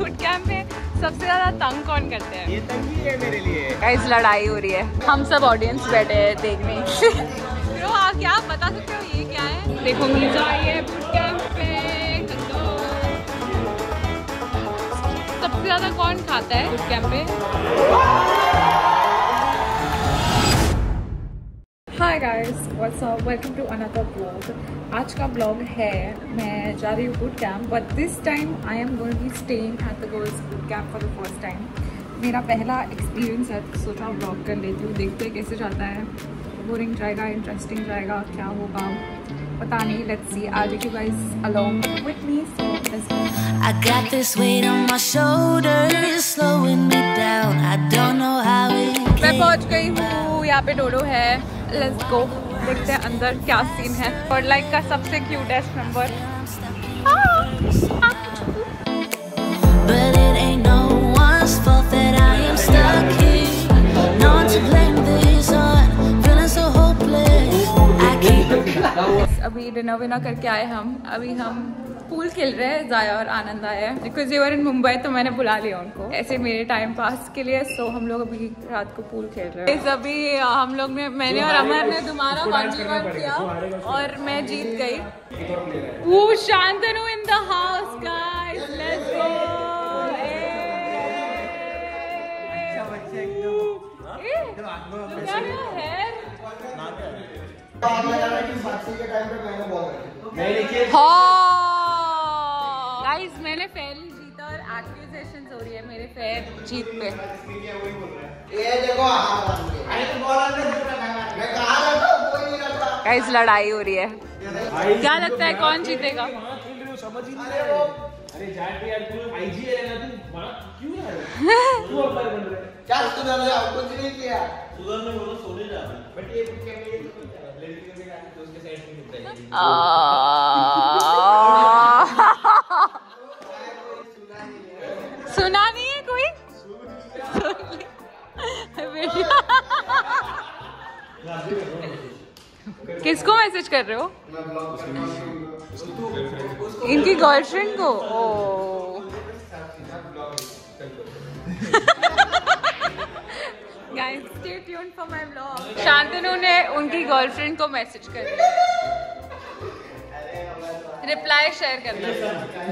Boot camp में सबसे ज्यादा तंग कौन करते हैं? ये तंग ही है मेरे लिए। गाइस लड़ाई हो रही है, हम सब ऑडियंस बैठे हैं देखने। तो क्या आप बता सकते हो ये क्या है? देखो मीजा आई है बूट कैंप पे। सबसे ज्यादा कौन खाता है बूट कैंप पे? Hi guys, what's up, welcome to another blog. आज का ब्लॉग है, मैं जा रही हूँ boot camp, but this time I am going to be staying at the girls boot camp for the first time. मेरा पहला एक्सपीरियंस है, तो सोचा ब्लॉग कर लेती हूँ, देखते हैं कैसे जाता है। बोरिंग जाएगा, इंटरेस्टिंग जाएगा, क्या होगा पता नहीं, let's see. Are you guys along with me? So let's go. I got this weight on my shoulders, slowing me down. I don't know how it मैं पहुंच गई हूँ, यहाँ पे डोडो है। लेट्स गो, देखते हैं अंदर क्या सीन है। और लाइक का सबसे cutest member. But it ain't no one's fault that I am stuck here. No one to blame this on, feeling so hopeless. I can't. अभी डिनर विनर करके आए हम, अभी हम पूल खेल रहे हैं, जाया और आनंद आया है। बिकॉज ये वर इन मुंबई तो मैंने बुला लिया उनको ऐसे मेरे टाइम पास के लिए। सो हम लोग अभी रात को पूल खेल रहे हैं। अभी हम लोग ने, मैंने और अमर ने तुम्हारा 1v1 किया और मैं जीत गई। वो Shantanu in the house guys, let's go. Guys मैंने फेयर जीता और एक्यूजेशंस हो रही है मेरे फेयर जीत पे। गाइस लड़ाई हो रही है, क्या लगता है कौन जीतेगा? अरे यार तू आईजी है ना, तू क्यों है? तू अप्लाई बन रहा है क्या? कुछ नहीं किया, सुधर ने बोला सोने जा, बट ये कैमरे लड़की के साथ दोस्त के साइड में दिखता है। सुना नहीं है कोई? किसको मैसेज कर रहे हो? इनकी गर्लफ्रेंड को? Guys stay tuned for my vlog. Shantanu ने उनकी गर्लफ्रेंड को मैसेज कर दिया, रिप्लाई शेयर करना।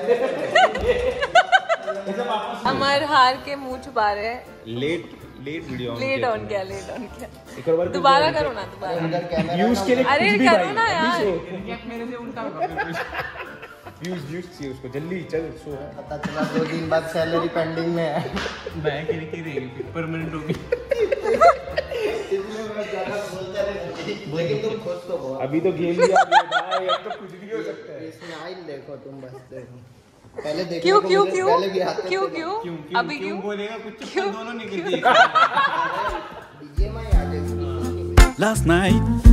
अमर हार के मुंह छुपा रहे हैं। लेट वीडियो लेट ऑन किया, लेट ऑन किया। दोबारा करो ना, दोबारा व्यूज के लिए। अरे करो ना यार, मेरे से उल्टा व्यूज चाहिए उसको, जल्दी चल। सो पता चला 2 दिन बाद सैलरी पेंडिंग में है। बैंक की रहेगी, परमानेंट होगी। लेकिन तुम खुश तो बहुत। अभी तो गेम भी आ गया भाई, अब तो कुछ भी हो सकता है। स्माइल देखो तुम, बस देखो। पहले देखो क्यों क्यों पहले भी आते क्यों थे। क्यों अभी क्यों बोलेगा कुछ? क्यों दोनों निकल दिए। डीजे में आ जाए। Last night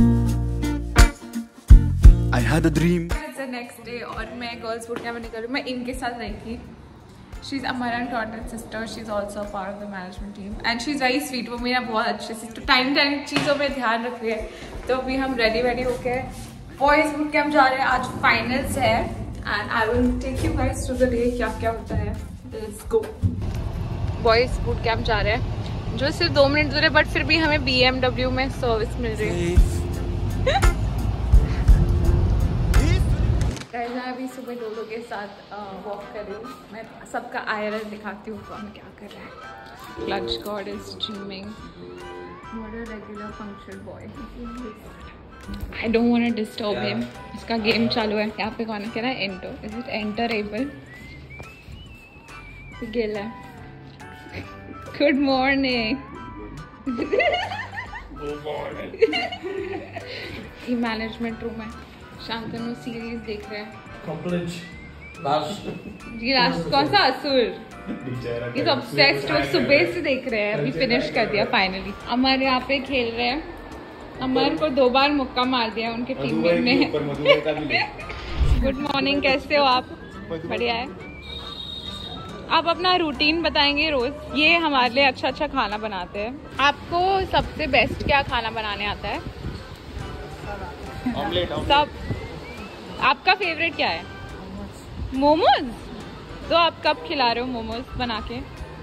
I had a dream. It's the next day और मैं गर्ल्स बूट कैंप निकल रही हूँ। मैं इनके साथ रही थी। She's Amaran Toddler's sister. She's also a part of the management team and she's very sweet. वो मेरा बहुत अच्छे से तो टाइम चीज़ों पे ध्यान रख रही है। तो अभी हम रेडी होके बॉयज बूट कैंप जा रहे हैं। आज फाइनल्स है and I will take you guys to the day क्या क्या होता है। Let's go। Boys boot camp जा रहे हैं जो सिर्फ 2 मिनट दूर है, बट फिर भी हमें BMW में सर्विस मिल रही है। मैं अभी सुबह डोडो के साथ वॉक कर रही हूँ। मैं सबका IRL दिखाती हूँ कौन क्या कर रहा है। Clutch god is dreaming, what a regular function boy. I don't want to disturb him. इसका गेम चालू है। यहाँ पे कौन कह रहा है enter? Is it enterable? Gill है। Good morning. ये मैनेजमेंट रूम है। शांतनु सीरीज देख रहे हैं। ये लास्ट कौन सा असुर? ये ऑब्सेस्ड, वो सुबह से देख रहे हैं, अभी फिनिश कर दिया फाइनली। अमर यहाँ पे खेल रहे हैं। अमर को 2 बार मुक्का मार दिया उनके टीममेट ने। गुड मॉर्निंग, कैसे हो आप? बढ़िया है। आप अपना रूटीन बताएंगे रोज। ये हमारे लिए अच्छा खाना बनाते हैं। आपको सबसे बेस्ट क्या खाना बनाने आता है? ऑमलेट। सब। आपका फेवरेट क्या है? मोमोज। तो आप कब खिला रहे हो मोमोज बना के?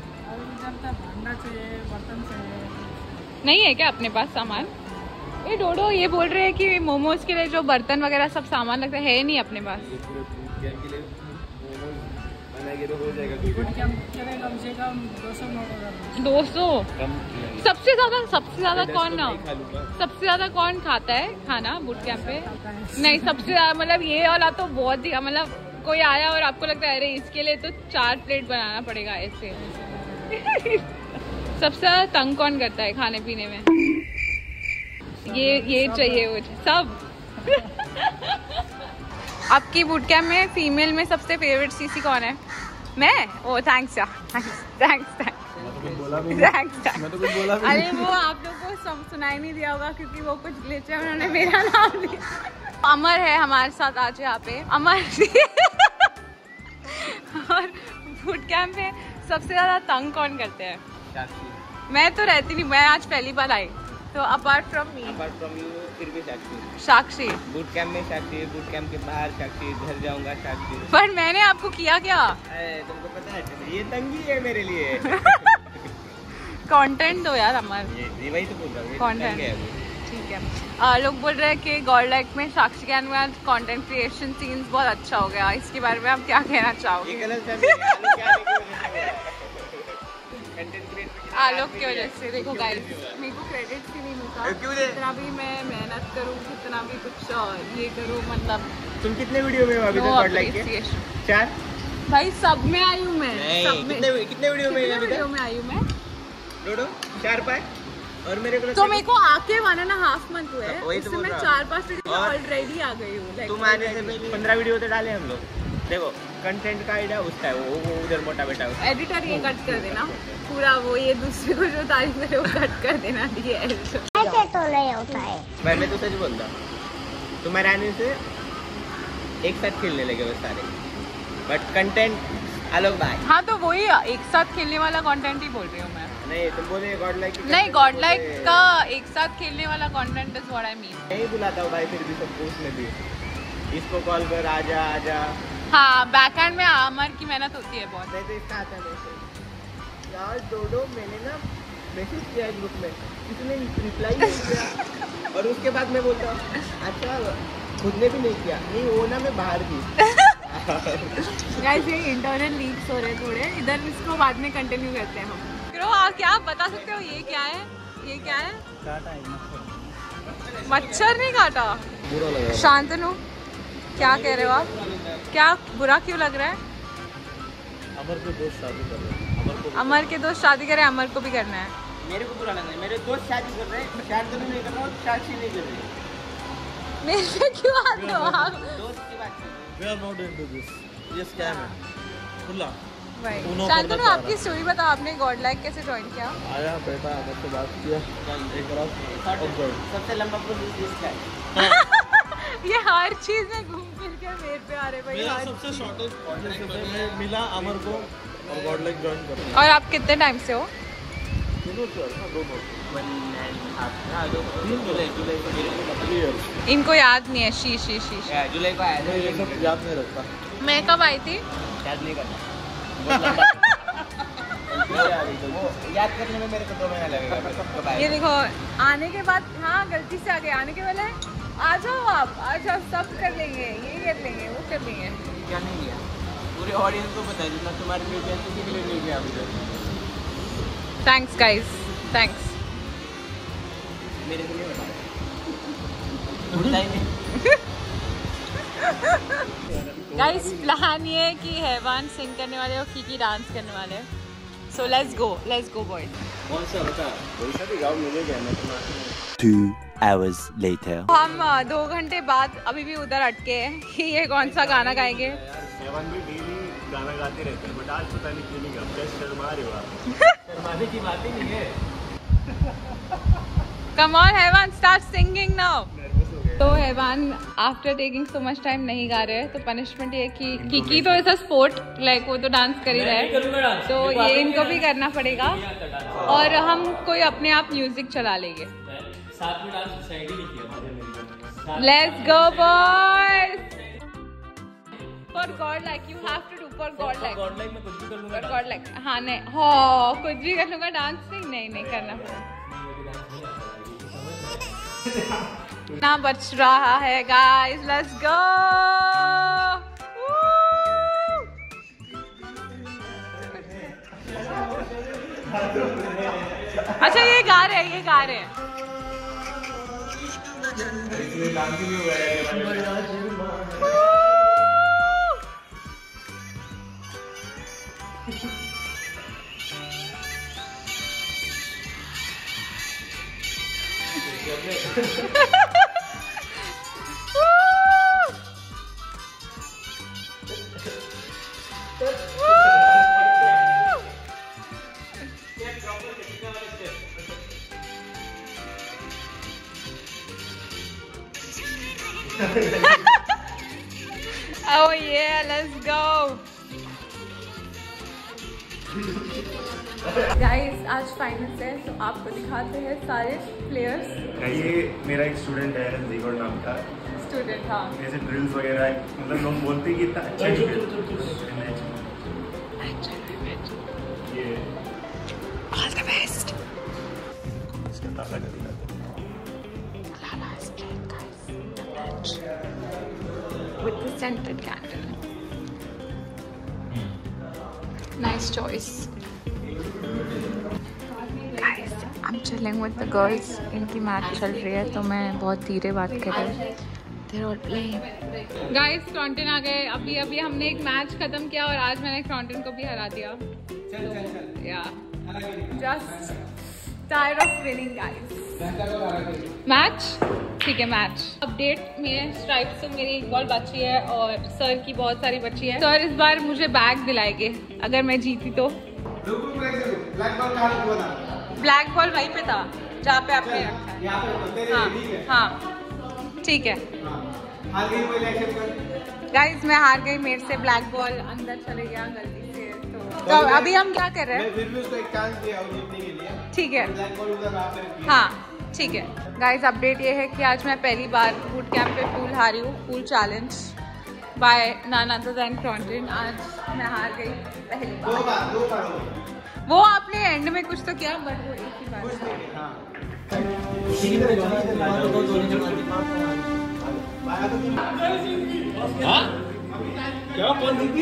नहीं है क्या अपने पास सामान? ये डोडो ये बोल रहे हैं कि मोमोज के लिए जो बर्तन वगैरह सब सामान लगता है नहीं अपने पास। कम से कम 200 सबसे ज्यादा कौन खाता है खाना बूट कैंप पे? नहीं सबसे ज्यादा मतलब ये वाला तो बहुत ही मतलब कोई आया और आपको लगता है अरे इसके लिए तो 4 प्लेट बनाना पड़ेगा ऐसे। सबसे ज्यादा तंग कौन करता है खाने पीने में? ये चाहिए वो सब। आपकी बूट कैंप में फीमेल में सबसे फेवरेट सीसी कौन है? मैं? ओ थैंक्स यार, थैंक्स। अरे वो आप लोग को सुनाई नहीं दिया होगा क्योंकि वो कुछ ग्लिच है, उन्होंने मेरा नाम लिया। अमर है हमारे साथ आज यहाँ पे। अमर और बूट कैंप में सबसे ज्यादा तंग कौन करते हैं? मैं तो रहती नहीं, मैं आज पहली बार आई। तो अपार्ट फ्रॉम यू फिर भी साक्षी। बूट कैंप में साक्षी, बूट कैंप के बाहर साक्षी, घर जाऊंगा साक्षी। पर मैंने आपको किया क्या? तुमको पता है ये तंगी है मेरे लिए। कंटेंट दो यार अमर। ये वही तो बोल रहा हूँ, कंटेंट ठीक है। लोग बोल रहे हैं कि गॉड लाइक में साक्षी के अनुसार कंटेंट क्रिएशन सीन्स बहुत अच्छा हो गया, इसके बारे में आप क्या कहना चाहोगे? ये गलत है। आलोक की वजह से देखो गाइस, मेरे को क्रेडिट भी नहीं मिलता। कितना भी मैं मेहनत करूँ, कितना भी कुछ ये करूँ, मतलब तुम कितने वीडियो में हो अभी तक गॉड लाइक के? 4 भाई सब में आई हूँ मैं। सब में कितने वीडियो में आई हूँ मैं? डोडो 4-5 और मेरे को तो मेरे को आके 1.5 मंथ हुए हैं, उससे मैं 4-5 वीडियो ऑलरेडी आ गई हूँ। तुम आने से 15 वीडियो तो डाले हम लोग। देखो कंटेंट का आइडिया उसका है, वो उधर मोटा बेटा है। एडिटर ये कट कर देना पूरा, वो ये दूसरे को जो तारीफ करे वो कट कर देना। ये ऐसे तो नहीं होता है। मैं तो सच बोलता, तुम्हारे आने से एक साथ खेलने लगे वो सारे, बट कंटेंट अलग भाई। हाँ तो वही एक साथ खेलने वाला कंटेंट ही बोल रही हूँ मैं। नहीं तुम बोले गॉड लाइक नहीं, गॉड लाइक का एक साथ खेलने वाला content is what I mean. नहीं बुलाता हूँ भाई, फिर भी सबको उसमें भी इसको कॉल कर आजा आजा। हाँ बैकएंड में अमर की मेहनत होती है बहुत। नहीं तो इसका आता है मैसेज यार डोडो, मैंने ना मैसेज किया है ग्रुप में, किसी ने रिप्लाई नहीं किया। और उसके बाद मैं बोलता हूँ अच्छा खुद ने भी नहीं किया। नहीं वो ना मैं बाहर थी। गाइस ये इंटरनल लीक्स हो रहे थोड़े इधर, इसको बाद में कंटिन्यू करते हैं हम। क्या आप बता सकते हो ये क्या है? ये क्या है? काटा है मच्छर नहीं काटा? बुरा लगा। शांतनु क्या कह रहे हो आप? क्या बुरा क्यों लग रहा है? अमर के दोस्त शादी कर रहे हैं। अमर के दोस्त शादी कर रहे हैं, अमर को भी करना है। मेरे को बुरा लग रहा है, मेरे दोस्त शादी कर रहे हैं, शादी नहीं कर रहा हूँ, साक्षी नहीं कर रही। मेरे से क्यों आते हो आप? दोस्त की बात कर। We are not into this. ये स्कैम है खुला। शांतनु आपकी स्टोरी बताओ, आपने गॉड लाइक कैसे ज्वाइन किया? आया बेटा अमर से बात किया, एक रात सबसे लंबा प्रोसेस इसका है। ये हर चीज में घूम फिर के मेरे पे आ रहे भाई। मेरा सबसे शॉर्टेस्ट कॉन्टेक्ट में मिला अमर को और गॉड लाइक ज्वाइन कर। और आप कितने टाइम से हो? इनको याद नहीं है। शी जुलाई को आया था, ये सब याद नहीं रखता। मैं कब आई थी? याद नहीं करना। याद करने में मेरे को 2 महीना लगेगा। ये देखो आने के बाद, हाँ गलती से आ गए, आने के पहले आ जाओ आप, आ जाओ सब कर लेंगे, ये कर लेंगे वो कर लेंगे। क्या नहीं किया पूरे ऑडियंस को पता है, जितना तुम्हारे लिए किया किसी के लिए नहीं किया अभी तक। Thanks guys, thanks. मेरे को नहीं बता गाइस प्लान ये है कि हैवान सिंग करने वाले और कीकी डांस करने वाले। So let's go boys. कौन सा बता, कोई सा भी गाँव मिलेगा मैं तुम्हारे। 2 hours later. हम 2 घंटे बाद अभी भी उधर अटके हैं कि ये कौन सा गाना गाएंगे। हैवान भी डेली गाना गाते रहते हैं, बट आज पता नहीं क्यों नहीं गाते, शर्मा रहे हो आप। शर्माने की बात ही नहीं है। कम ऑन हैवान, स्टार्ट सिंगिंग नाउ। तो हैवान after taking so much time नहीं गा रहे हैं, तो पनिशमेंट ये कि कीकी तो ऐसा स्पोर्ट लाइक वो तो डांस कर ही रहा है, तो ये इनको भी करना पड़ेगा। और हम कोई अपने आप म्यूजिक चला लेंगे। साथ में डांस डिसाइड ही नहीं किया। Let's go boys, for god like you have to do for god like मैं कुछ भी कर लूंगा। गॉड लाइक हाँ नहीं हो कुछ भी कर लूंगा डांस नहीं करना ना बच रहा है गाइस लेट्स गो। अच्छा ये गा रहे हैं Oh yeah, let's go. Guys, आज फाइनल्स है तो आपको दिखाते हैं सारे प्लेयर्स। ये मेरा एक स्टूडेंट है जीवर नाम का स्टूडेंट हाँ ऐसे ड्रिल्स वगैरह मतलब लोग बोलते हैं कि इतना अच्छा है ये ऑल द बेस्ट। इसका ताला कर दिया with the scented candle. Nice choice. Guys, I'm chilling with the girls. इनकी मैच चल रही है तो मैं बहुत धीरे बात कर रही हूँ। They're all playing. Guys, Crompton आ गए। अभी हमने एक मैच खत्म किया और आज मैंने Crompton को भी हरा दिया। चल। Yeah. Just tired of winning, guys. Match ठीक है मैच अपडेट में स्ट्राइप्स तो मेरी एक बॉल बची है और सर की बहुत सारी बची है। सर इस बार मुझे बैग दिलाएंगे अगर मैं जीती तो। ब्लैक बॉल वहीं पे था जहाँ पे आपने रखा है। हाँ ठीक है गाइस मैं हार गई मेरे से ब्लैक बॉल अंदर चले गया गलती से तो अभी हम क्या कर रहे हैं ठीक है हाँ ठीक है गाइस अपडेट ये है कि आज मैं पहली बार बूट कैंप पे पूल हारी हूँ pool challenge by none other than Crompton। आज मैं हार गई पहली बार। वो आपने एंड में कुछ तो किया बट वो एक ही बार क्या कौन थी?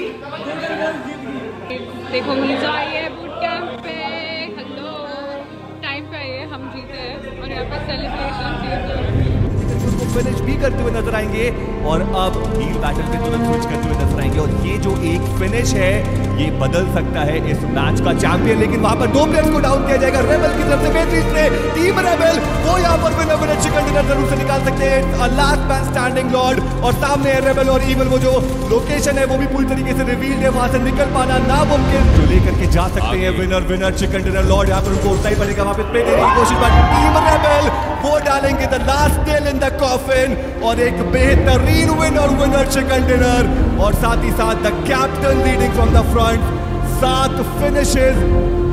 देखो मीजा आई है बूट कैंप पे। हेलो टाइम पे आई है हम जीते हैं और यहाँ पे सेलिब्रेशन उसको फिनिश भी करते हुए नजर आएंगे और अब हील बैटल पे तुरंत स्विच करते हुए नजर आएंगे और ये जो एक फिनिश है ये बदल सकता है इस मैच का चैंपियन। लेकिन वहां पर 2 प्लेयर्स को डाउन किया जाएगा रेबल की तरफ से। बेहतरीन प्ले टीम रेबल वो यहां पर विनर चिकन डिनर जरूर से निकाल सकते हैं। लास्ट मैन स्टैंडिंग लॉर्ड और सामने है रेबल और इवल। वो जो लोकेशन है वो भी पूरी तरीके से रिवील्ड है वहां से निकल पाना नामुमकिन जो लेकर के जा सकते हैं विनर चिकन डिनर लॉर्ड। यहाँ पर उनको उठना ही पड़ेगा वहां पे प्ले देने की कोशिश बट टीम रेबल वो डालेंगे the last nail in the coffin और एक बेहतरीन विनर चिकन डिनर और साथ ही साथ the captain leading from the front 7 finishes